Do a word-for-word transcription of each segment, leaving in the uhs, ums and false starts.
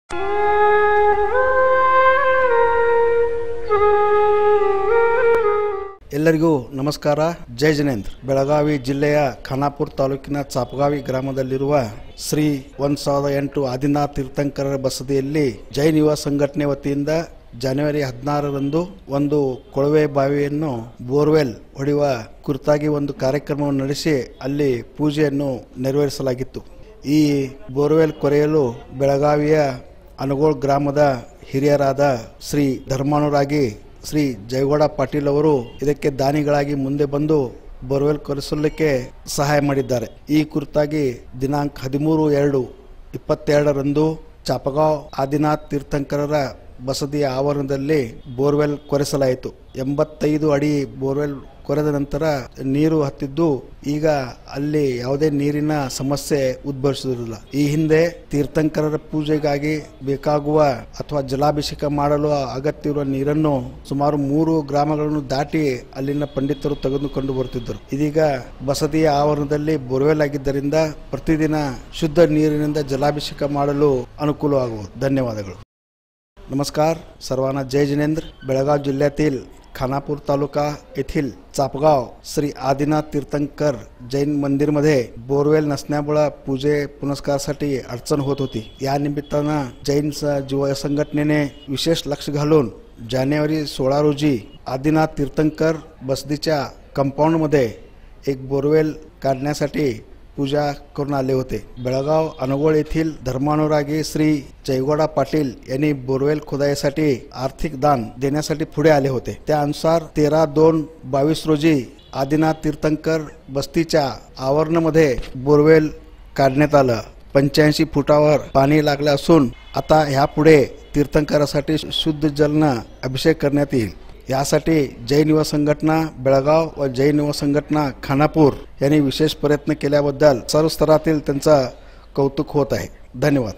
ಎಲ್ಲರಿಗೂ ನಮಸ್ಕಾರ. ಜೈ ಜಿನೇಂದ್ರ. ಬೆಳಗಾವಿ ಜಿಲ್ಲೆಯ ಖಾನಾಪುರ ತಾಲೂಕಿನ ಚಾಪಗಾವಿ ಗ್ರಾಮದಲ್ಲಿರುವ ಶ್ರೀ ಒಂದ್ ಸಾವಿರದ ಎಂಟು ಆದಿನಾಥ ತೀರ್ಥಂಕರರ ಬಸದಿಯಲ್ಲಿ ಜೈನ ಯುವ ಸಂಘಟನೆ ವತಿಯಿಂದ ಜನವರಿ ಹದಿನಾರರಂದು ಒಂದು ಕೊಳವೆ ಬಾವಿಯನ್ನು ಬೋರ್ವೆಲ್ ಹೊಡೆಯುವ ಕುರಿತಾಗಿ ಒಂದು ಕಾರ್ಯಕ್ರಮವನ್ನು ನಡೆಸಿ ಅಲ್ಲಿ ಪೂಜೆಯನ್ನು ನೆರವೇರಿಸಲಾಗಿತ್ತು. ಈ ಬೋರ್ವೆಲ್ ಕೊರೆಯಲು ಬೆಳಗಾವಿಯ ಅನಗೋಳ ಗ್ರಾಮದ ಹಿರಿಯರಾದ ಶ್ರೀ ಧರ್ಮಾನುರಾಗಿ ಶ್ರೀ ಜಯಗೌಡ ಪಾಟೀಲ್ ಅವರು ಇದಕ್ಕೆ ದಾನಿಗಳಾಗಿ ಮುಂದೆ ಬಂದು ಬೋರ್ವೆಲ್ ಕೊರೆಸಲಿಕ್ಕೆ ಸಹಾಯ ಮಾಡಿದ್ದಾರೆ. ಈ ಕುರಿತಾಗಿ ದಿನಾಂಕ ಹದಿಮೂರು ಎರಡು ಇಪ್ಪತ್ತೆರಡರಂದು ಚಾಪಗಾಂವ್ ಆದಿನಾಥ್ ತೀರ್ಥಂಕರರ ಬಸದಿಯ ಆವರಣದಲ್ಲಿ ಬೋರ್ವೆಲ್ ಕೊರೆಸಲಾಯಿತು. ಎಂಬತ್ತೈದು ಅಡಿ ಬೋರ್ವೆಲ್ ಕೊರೆದ ನಂತರ ನೀರು ಹತ್ತಿದ್ದು ಈಗ ಅಲ್ಲಿ ಯಾವುದೇ ನೀರಿನ ಸಮಸ್ಯೆ ಉದ್ಭವಿಸುವುದಿಲ್ಲ. ಈ ಹಿಂದೆ ತೀರ್ಥಂಕರರ ಪೂಜೆಗಾಗಿ ಬೇಕಾಗುವ ಅಥವಾ ಜಲಾಭಿಷೇಕ ಮಾಡಲು ಅಗತ್ಯವಿರುವ ನೀರನ್ನು ಸುಮಾರು ಮೂರು ಗ್ರಾಮಗಳನ್ನು ದಾಟಿ ಅಲ್ಲಿನ ಪಂಡಿತರು ತೆಗೆದುಕೊಂಡು ಬರುತ್ತಿದ್ದರು. ಇದೀಗ ಬಸದಿಯ ಆವರಣದಲ್ಲಿ ಬೋರ್ವೆಲ್ ಆಗಿದ್ದರಿಂದ ಪ್ರತಿದಿನ ಶುದ್ಧ ನೀರಿನಿಂದ ಜಲಾಭಿಷೇಕ ಮಾಡಲು ಅನುಕೂಲವಾಗುವುದು. ಧನ್ಯವಾದಗಳು. नमस्कार सर्वांना. जय जिनेंद्र. बेळगाव जिल्ह्यातील खानापूर तालुका येथील चापगाव श्री आदिनाथ तीर्थंकर जैन मंदिरमध्ये बोरवेल नसण्यामुळे पूजे पुनस्कारासाठी अडचण होत होती. या निमित्तानं जैन युवा संघटनेने विशेष लक्ष घालून जानेवारी सोळा रोजी आदिनाथ तीर्थंकर बसदीच्या कंपाऊंडमध्ये एक बोरवेल काढण्यासाठी पूजा करून आले होते. बेळगाव अनगोळ येथील धर्मानुरागी श्री जयगौडा पाटील यांनी बोरवेल खोदाईसाठी आर्थिक दान देण्यासाठी पुढे आले होते. त्यानुसार तेरा दोन बावीस रोजी आदिनाथ तीर्थंकर बस्तीच्या आवरणामध्ये बोरवेल काढण्यात आलं. पंच्याऐंशी फुटावर पाणी लागले असून आता ह्यापुढे तीर्थंकरासाठी शुद्ध जलनं अभिषेक करण्यात येईल. यासाठी जैन युवा संघटना बेळगाव व जैन युवा संघटना खानापूर यांनी विशेष प्रयत्न केल्याबद्दल सर्व स्तरातील त्यांचा कौतुक होत आहे. धन्यवाद.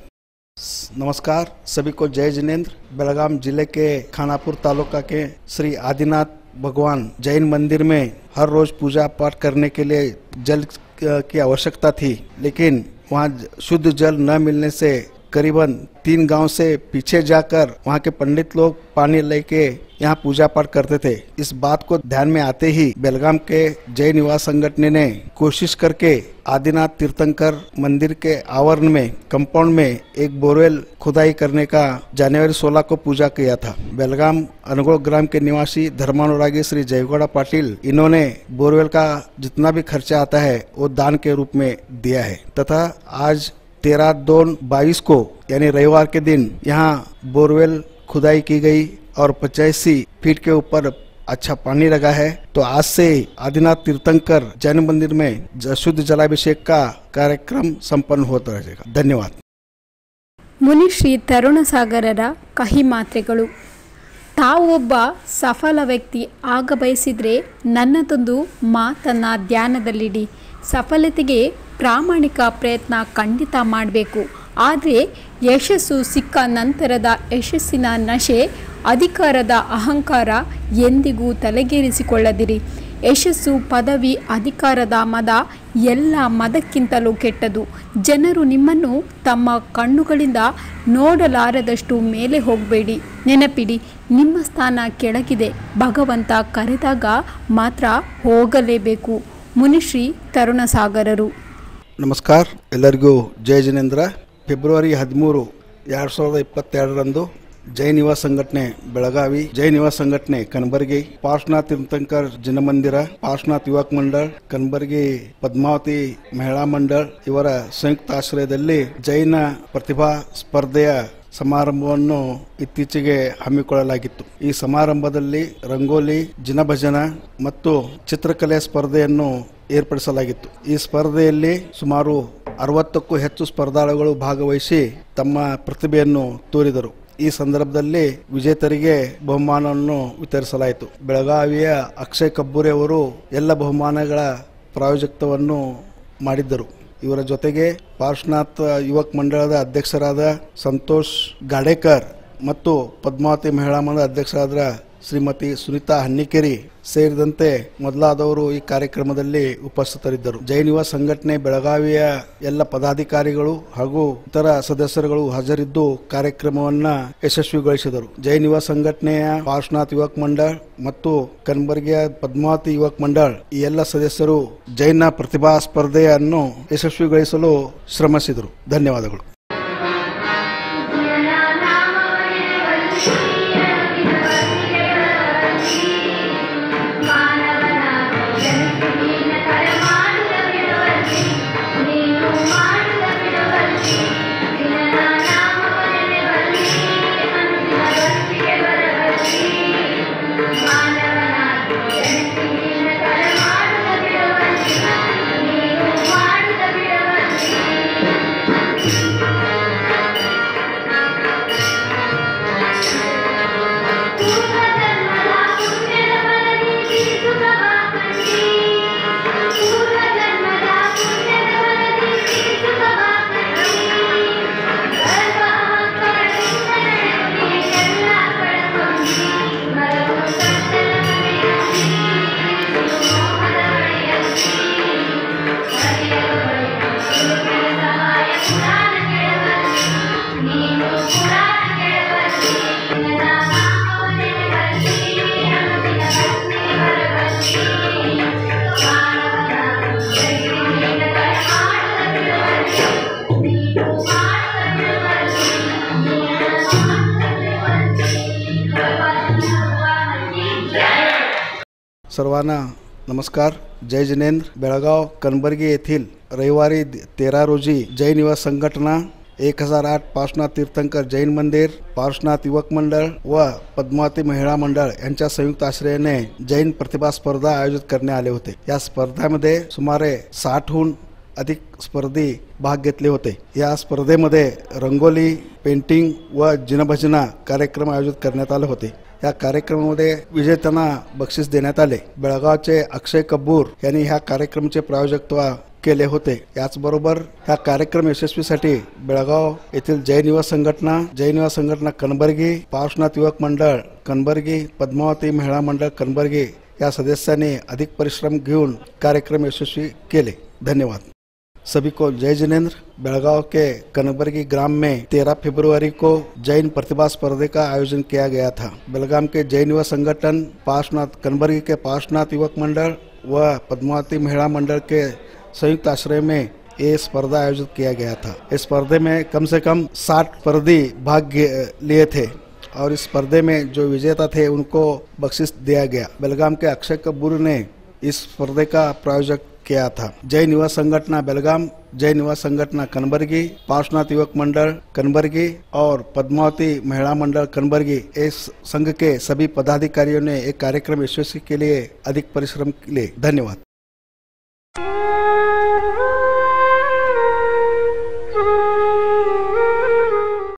नमस्कार सभी को. जय जिनेंद्र. बेळगाम जिले के खानापुर तालुका के श्री आदिनाथ भगवान जैन मंदिर में हर रोज पूजा पाठ करने के लिए जल की आवश्यकता थी, लेकिन वहाँ शुद्ध जल न मिलने से करीबन तीन गांव से पीछे जाकर वहाँ के पंडित लोग पानी लेके यहाँ पूजा पाठ करते थे. इस बात को ध्यान में आते ही बेलगाम के जैन युवा संगठन ने कोशिश करके आदिनाथ तीर्थंकर मंदिर के आवरण में कंपाउंड में एक बोरवेल खुदाई करने का जनवरी सोलह को पूजा किया था. बेलगाम अनगोळ ग्राम के निवासी धर्मानुरागी श्री जयगौड़ा पाटिल इन्होंने बोरवेल का जितना भी खर्चा आता है वो दान के रूप में दिया है तथा आज तेरह दोन बाईस को यानी रविवार के दिन यहाँ बोरवेल खुदाई की गई और पचासी फीट के ऊपर अच्छा पानी लगा है. तो आज से आदिनाथ तीर्थंकर जैन मंदिर में शुद्ध जलाभिषेक का कार्यक्रम संपन्न होता रहेगा. धन्यवाद. ಮುನಿಶ್ರೀ ತರುಣಸಾಗರರ ಕಹಿ ಮಾತ್ರೆಗಳು. ತಾವೊಬ್ಬ ಸಫಲ ವ್ಯಕ್ತಿ ಆಗ ಬಯಸಿದರೆ ನನ್ನದೊಂದು ಮಾತನ್ನು ಧ್ಯಾನದಲ್ಲಿಡಿ. ಸಫಲತೆಗೆ ಪ್ರಾಮಾಣಿಕ ಪ್ರಯತ್ನ ಖಂಡಿತ ಮಾಡಬೇಕು. ಆದರೆ ಯಶಸ್ಸು ಸಿಕ್ಕ ನಂತರದ ಯಶಸ್ಸಿನ ನಶೆ, ಅಧಿಕಾರದ ಅಹಂಕಾರ ಎಂದಿಗೂ ತಲೆಗೇರಿಸಿಕೊಳ್ಳದಿರಿ. ಯಶಸ್ಸು, ಪದವಿ, ಅಧಿಕಾರದ ಮದ ಎಲ್ಲ ಮದಕ್ಕಿಂತಲೂ ಕೆಟ್ಟದು. ಜನರು ನಿಮ್ಮನ್ನು ತಮ್ಮ ಕಣ್ಣುಗಳಿಂದ ನೋಡಲಾರದಷ್ಟು ಮೇಲೆ ಹೋಗಬೇಡಿ. ನೆನಪಿಡಿ, ನಿಮ್ಮ ಸ್ಥಾನ ಕೆಳಗಿದೆ. ಭಗವಂತ ಕರೆದಾಗ ಮಾತ್ರ ಹೋಗಲೇಬೇಕು. ಮುನಿಶ್ರೀ ತರುಣಸಾಗರರು. ನಮಸ್ಕಾರ. ಎಲ್ಲರಿಗೂ ಜೈ ಜಿನೇಂದ್ರ. ಫೆಬ್ರವರಿ ಹದಿಮೂರು ಎರಡು ಸಾವಿರದ ಇಪ್ಪತ್ತೆರಡರಂದು ಜೈನ್ ಯುವ ಸಂಘಟನೆ ಬೆಳಗಾವಿ, ಜೈನ್ ಯುವ ಸಂಘಟನೆ ಕನಬರ್ಗಿ, ಪಾರ್ಶ್ವನಾಥ್ ತೀರ್ಥಂಕರ್ ಜನಮಂದಿರ, ಪಾರ್ಶ್ವನಾಥ್ ಯುವಕ ಮಂಡಳ, ಕನಬರ್ಗಿ ಪದ್ಮಾವತಿ ಮಹಿಳಾ ಮಂಡಳ ಇವರ ಸಂಯುಕ್ತ ಆಶ್ರಯದಲ್ಲಿ ಜೈನ ಪ್ರತಿಭಾ ಸ್ಪರ್ಧೆಯ ಸಮಾರಂಭವನ್ನು ಇತ್ತೀಚೆಗೆ ಹಮ್ಮಿಕೊಳ್ಳಲಾಗಿತ್ತು. ಈ ಸಮಾರಂಭದಲ್ಲಿ ರಂಗೋಲಿ, ಜಿನಭಜನ ಮತ್ತು ಚಿತ್ರಕಲೆ ಸ್ಪರ್ಧೆಯನ್ನು ಏರ್ಪಡಿಸಲಾಗಿತ್ತು. ಈ ಸ್ಪರ್ಧೆಯಲ್ಲಿ ಸುಮಾರು ಅರವತ್ತಕ್ಕೂ ಹೆಚ್ಚು ಸ್ಪರ್ಧಾಳುಗಳು ಭಾಗವಹಿಸಿ ತಮ್ಮ ಪ್ರತಿಭೆಯನ್ನು ತೋರಿದರು. ಈ ಸಂದರ್ಭದಲ್ಲಿ ವಿಜೇತರಿಗೆ ಬಹುಮಾನವನ್ನು ವಿತರಿಸಲಾಯಿತು. ಬೆಳಗಾವಿಯ ಅಕ್ಷಯ್ ಕಬ್ಬೂರಿ ಅವರು ಎಲ್ಲ ಬಹುಮಾನಗಳ ಪ್ರಾಯೋಜಕತ್ವವನ್ನು ಮಾಡಿದ್ದರು. ಇವರ ಜೊತೆಗೆ ಪಾರ್ಶ್ವನಾಥ್ ಯುವಕ ಮಂಡಳದ ಅಧ್ಯಕ್ಷರಾದ ಸಂತೋಷ್ ಗಾಡೇಕರ್ ಮತ್ತು ಪದ್ಮಾವತಿ ಮಹಿಳಾ ಮಂಡಳ ಅಧ್ಯಕ್ಷರಾದ ಶ್ರೀಮತಿ ಸುನೀತಾ ಹನ್ನಿಕೇರಿ ಸೇರಿದಂತೆ ಮೊದಲಾದವರು ಈ ಕಾರ್ಯಕ್ರಮದಲ್ಲಿ ಉಪಸ್ಥಿತರಿದ್ದರು. ಜೈನ್ ಯುವ ಸಂಘಟನೆ ಬೆಳಗಾವಿಯ ಎಲ್ಲ ಪದಾಧಿಕಾರಿಗಳು ಹಾಗೂ ಇತರ ಸದಸ್ಯರುಗಳು ಹಾಜರಿದ್ದು ಕಾರ್ಯಕ್ರಮವನ್ನ ಯಶಸ್ವಿಗೊಳಿಸಿದರು. ಜೈನ್ ಯುವ ಸಂಘಟನೆಯ ಪಾರ್ಶ್ವನಾಥ್ ಯುವಕ ಮಂಡಳ ಮತ್ತು ಕಲಬುರಗಿಯ ಪದ್ಮಾವತಿ ಯುವಕ ಮಂಡಳ ಈ ಎಲ್ಲ ಸದಸ್ಯರು ಜೈನ ಪ್ರತಿಭಾ ಸ್ಪರ್ಧೆಯನ್ನು ಯಶಸ್ವಿಗೊಳಿಸಲು ಶ್ರಮಿಸಿದರು. ಧನ್ಯವಾದಗಳು. सर्वांना नमस्कार. जय जिनेंद्र. बेळगाव कनबर्गी येथील रविवारी तेरा रोजी जैन युवा संघटना एक हजार आठ पार्श्वनाथ तीर्थंकर जैन मंदिर, पार्श्वनाथ युवक मंडळ व पद्मावती महिला मंडळ यांच्या संयुक्त आश्रयाने जैन प्रतिभा स्पर्धा आयोजित करण्यात आले होते. या स्पर्धेमध्ये सुमारे साठहून अधिक स्पर्धी भाग घेतले होते. या स्पर्धेमध्ये रंगोली, पेंटिंग व जिनभजना कार्यक्रम आयोजित करण्यात आले होते. या कार्यक्रमामध्ये विजेत्यांना बक्षीस देण्यात आले. बेळगावचे अक्षय कपूर यांनी ह्या कार्यक्रमाचे प्रायोजकत्व केले होते. याचबरोबर ह्या कार्यक्रम यशस्वीसाठी बेळगाव येथील जैन युवा संघटना, जैन युवा संघटना कनबर्गी, पार्श्वनाथ युवक मंडळ कनबर्गी, पद्मावती महिला मंडळ कनबर्गी या सदस्यांनी अधिक परिश्रम घेऊन कार्यक्रम यशस्वी केले. धन्यवाद. सभी को जय जिनेंद्र. बेळगाव के कनबर्गी ग्राम में तेरह फरवरी को जैन प्रतिभा स्पर्धे का आयोजन किया गया था. बेलगाम के जैन युवा संगठन, पार्श्वनाथ कनबर्गी के पार्श्वनाथ युवक मंडल व पद्मावती महिला मंडल के संयुक्त आश्रय में ये स्पर्धा आयोजित किया गया था. इस स्पर्धे में कम से कम साठ स्पर्धी भाग लिए थे और इस स्पर्धे में जो विजेता थे उनको बख्शिश दिया गया. बेलगाम के अक्षय कपूर ने इस स्पर्धे का प्रायोजक किया था. जैन युवा संगठना बेलगाम, जैन युवा संगठना कनबर्गी, पार्श्वनाथ युवक मंडल कनबर्गी और पद्मावती महिला मंडल कनबर्गी इस संघ के सभी पदाधिकारियों ने एक कार्यक्रम यशस्वी के लिए अधिक परिश्रम किए. धन्यवाद.